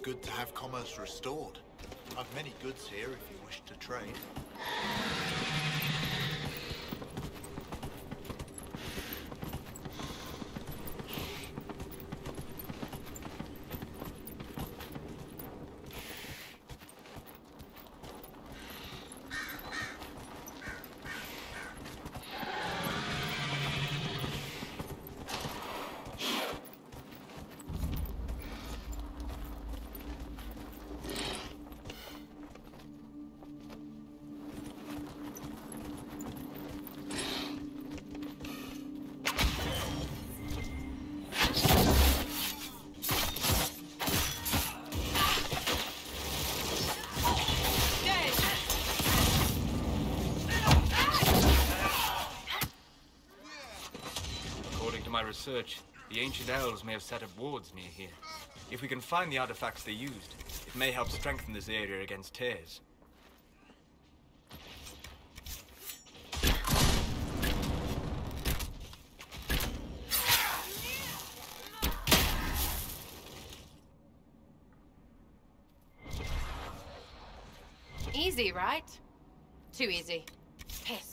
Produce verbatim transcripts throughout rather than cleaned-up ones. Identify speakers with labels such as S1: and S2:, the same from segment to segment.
S1: good to have commerce restored. I've many goods here if you wish to trade.
S2: My research, the ancient elves may have set up wards near here. If we can find the artifacts they used, it may help strengthen this area against tears.
S3: Easy, right? Too easy. Piss.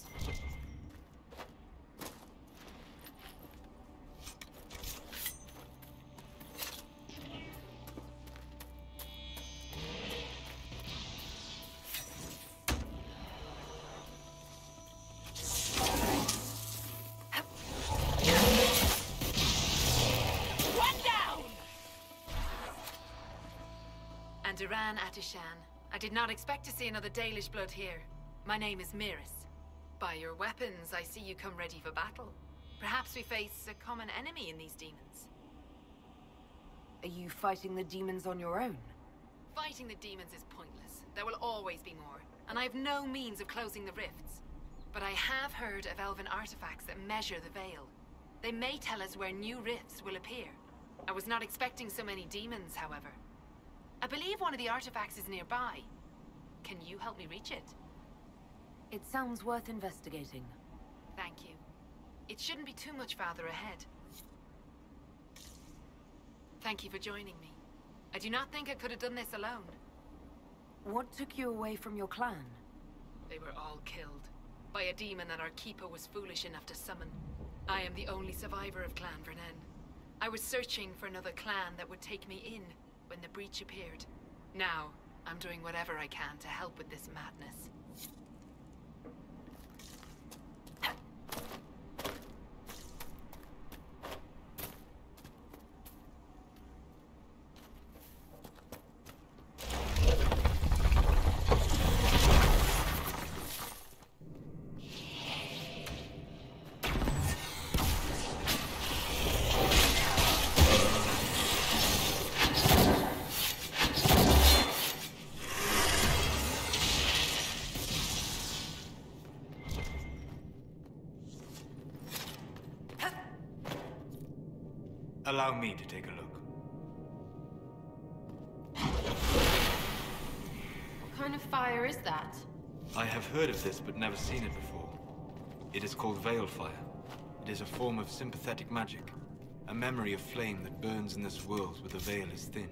S4: Duran Atishan. I did not expect to see another Dalish blood here. My name is Miris. By your weapons, I see you come ready for battle. Perhaps we face a common enemy in these demons.
S5: Are you fighting the demons on your own?
S4: Fighting the demons is pointless. There will always be more, and I have no means of closing the rifts. But I have heard of elven artifacts that measure the Veil. They may tell us where new rifts will appear. I was not expecting so many demons, however. I believe one of the artifacts is nearby. Can you help me reach it?
S5: It sounds worth investigating.
S4: Thank you. It shouldn't be too much farther ahead. Thank you for joining me. I do not think I could have done this alone.
S5: What took you away from your clan?
S4: They were all killed by a demon that our keeper was foolish enough to summon. I am the only survivor of Clan Vernen. I was searching for another clan that would take me in when the breach appeared. Now, I'm doing whatever I can to help with this madness.
S2: Allow me to take a look.
S3: What kind of fire is that?
S2: I have heard of this, but never seen it before. It is called Veil Fire. It is a form of sympathetic magic. A memory of flame that burns in this world where the veil is thin.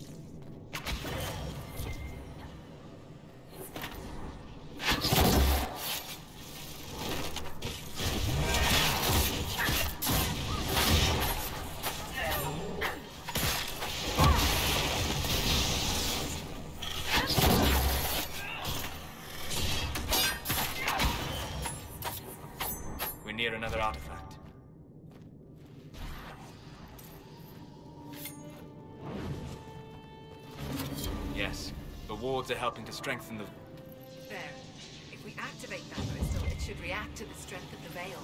S2: Near another artifact. Yes, the wards are helping to strengthen the...
S4: There. If we activate that crystal, it should react to the strength of the veil.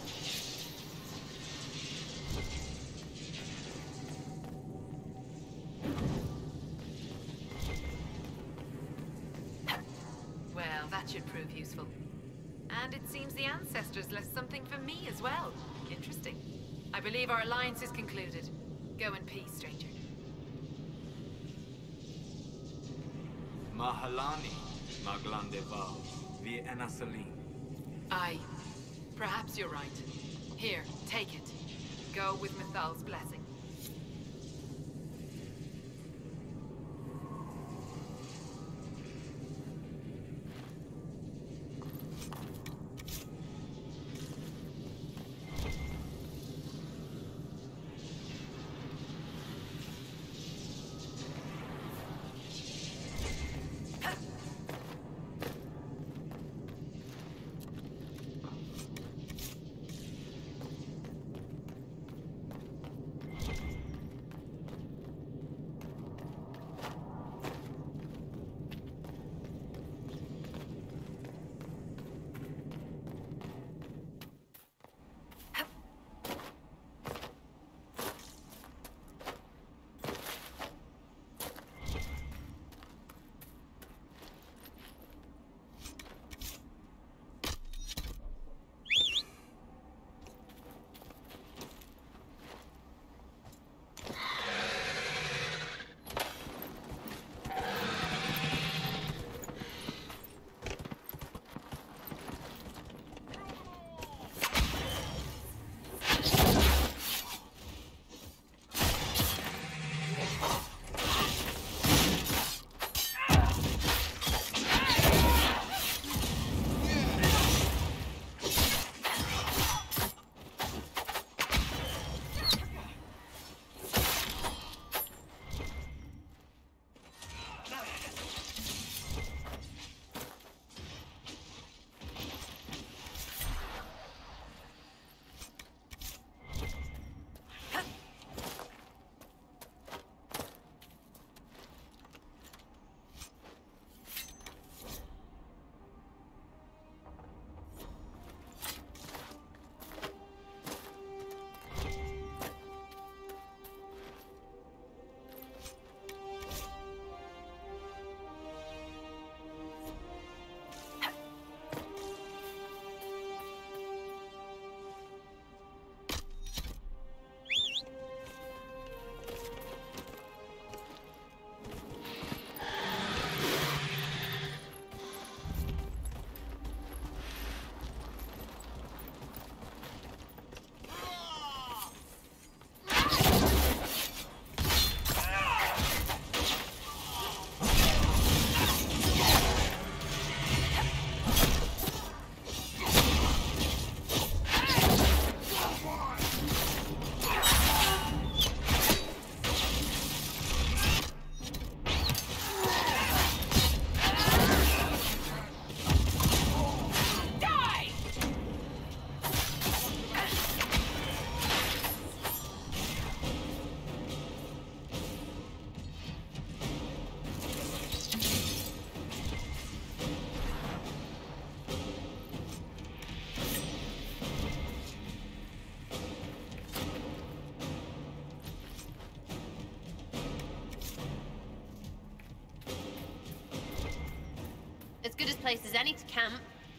S4: Well, that should prove useful. And it seems the ancestors left something for me as well. Interesting. I believe our alliance is concluded. Go in peace, stranger.
S2: Mahalani, Maglandeval, via Enasalim.
S4: Aye. Perhaps you're right. Here, take it. Go with Mithal's blessing.
S3: place as any to camp.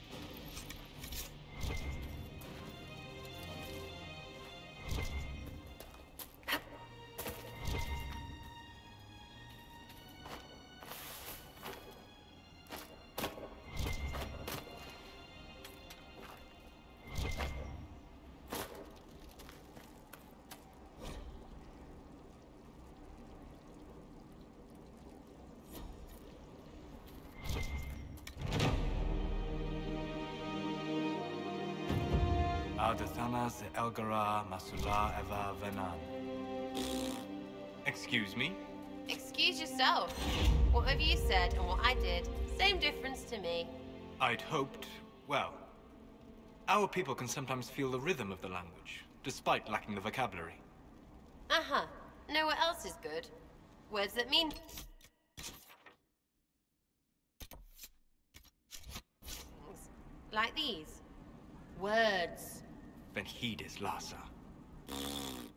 S2: Ardathanas Elgara Masula Eva Venan. Excuse me?
S3: Excuse yourself. Whatever you said and what I did, same difference to me.
S2: I'd hoped, well, our people can sometimes feel the rhythm of the language, despite lacking the vocabulary.
S3: Uh-huh. Know what else is good? Words that mean... like these. Words.
S2: Then heed his Lhasa.